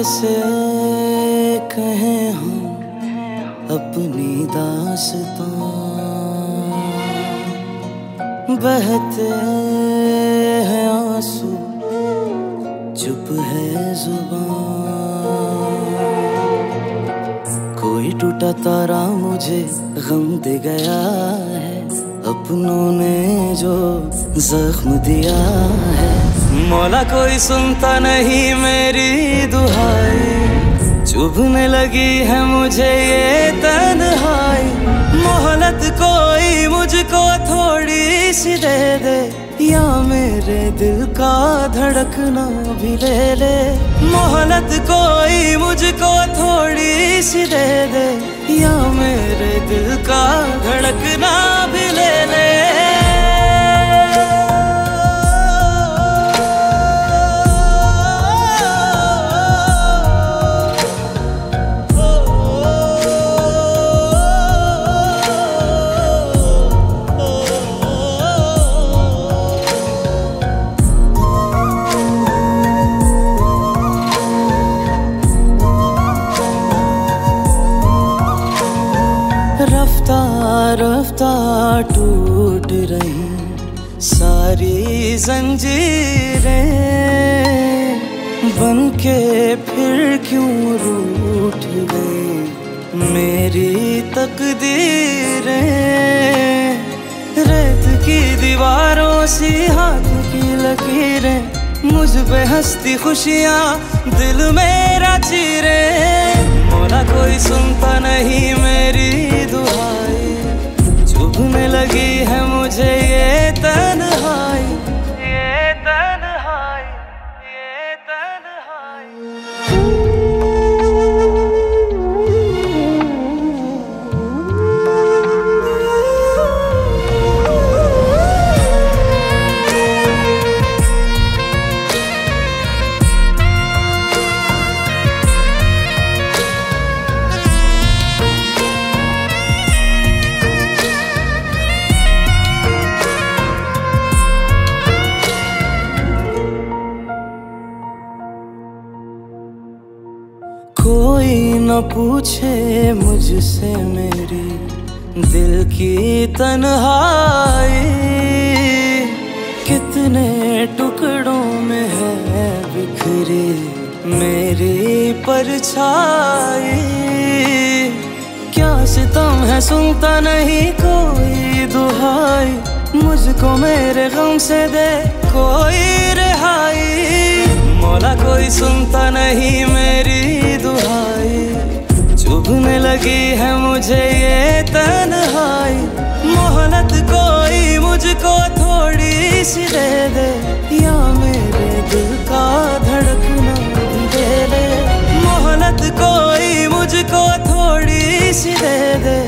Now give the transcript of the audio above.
कैसे कहें हम अपनी दास्तां, बहते हैं आंसू चुप है जुबान। कोई टूटा तारा मुझे गम दे गया है, अपनों ने जो जख्म दिया है। मौला कोई सुनता नहीं मेरी दुहाई, चुभने लगी है मुझे ये तन्हाई। मोहलत कोई मुझको थोड़ी सी दे दे, या मेरे दिल का धड़कना भी ले ले। मोहलत कोई मुझको थोड़ी सी दे दे, या मेरे दिल का धड़कना भी ले ले। रफ्ता रफ्ता टूट रही सारी जंजीरें, बन के फिर क्यों रूठ गई मेरी तकदीरें। रेत की दीवारों सी हाथ की लकीरें, मुझ पे हंसती खुशियाँ दिल मेरा चीरे। मौला कोई सुनता नहीं मेरी दुहाई, चुभने लगी है मुझे ये तन्हाई, ये तन्हाई, ये तन्हाई। कोई न पूछे मुझसे मेरी दिल की तन्हाई, कितने टुकड़ों में है बिखरी मेरी परछाई। क्या सितम है सुनता नहीं कोई दुहाई, मुझको मेरे गम से दे कोई रिहाई। मौला कोई सुनता नहीं मेरी दुहाई, चुभने लगी है मुझे ये तन्हाई। मोहलत कोई मुझको थोड़ी सी दे दे, या मेरे दिल का धड़कना भी दे ले। मोहलत कोई मुझको थोड़ी सी दे दे,